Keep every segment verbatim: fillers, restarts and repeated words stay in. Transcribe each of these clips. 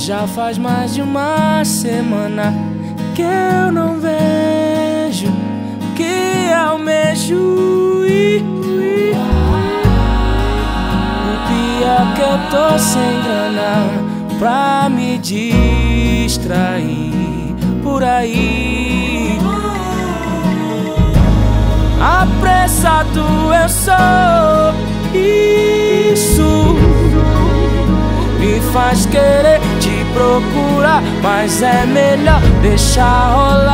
Já faz mais de uma semana que eu não vejo, que almejo ir. O pior que eu tô sem grana pra me distrair por aí. Apressado eu sou, isso me faz querer te procurar, mas é melhor deixar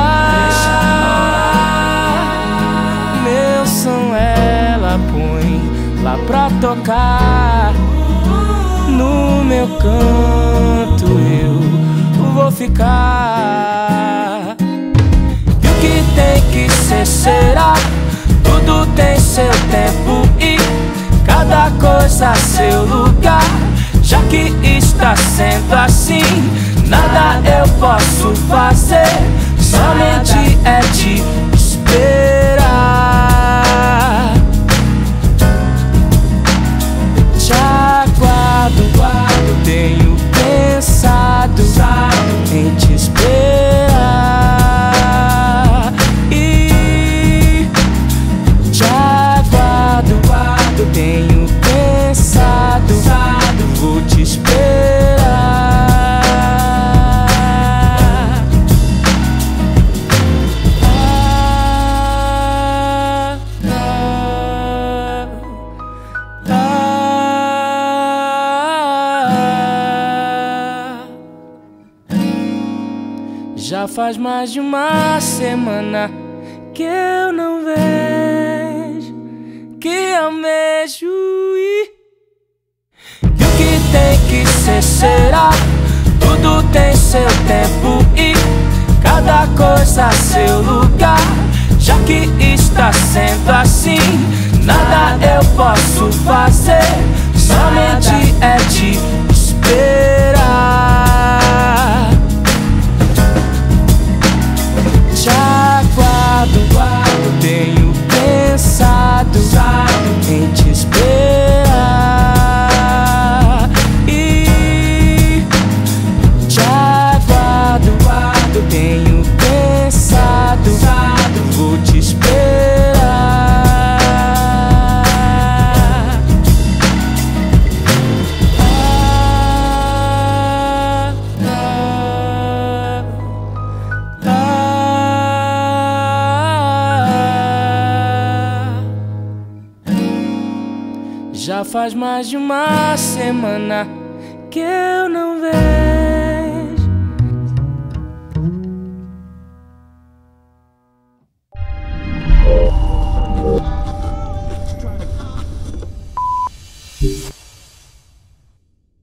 rolar. Meu som ela põe lá pra tocar, no meu canto eu vou ficar. E o que tem que ser será, tudo tem seu tempo e cada coisa seu lugar. Já que está sendo assim, nada eu posso fazer, somente é te esperar. Te aguardo, tenho pensado em te esperar. E te aguardo, tenho pensado, vou te esperar. Ah, ah, ah. Já faz mais de uma semana que eu não vejo, que almejo ir. E o que tem que ser será, tudo tem seu tempo e cada coisa seu lugar. Já que está sendo assim, nada eu posso fazer, somente é te esperar. Te aguardo, tenho pensado em te esperar. E te aguardo, tenho pensado, vou te esperar. Ah, ah, ah. Já faz mais de uma semana que eu não vejo,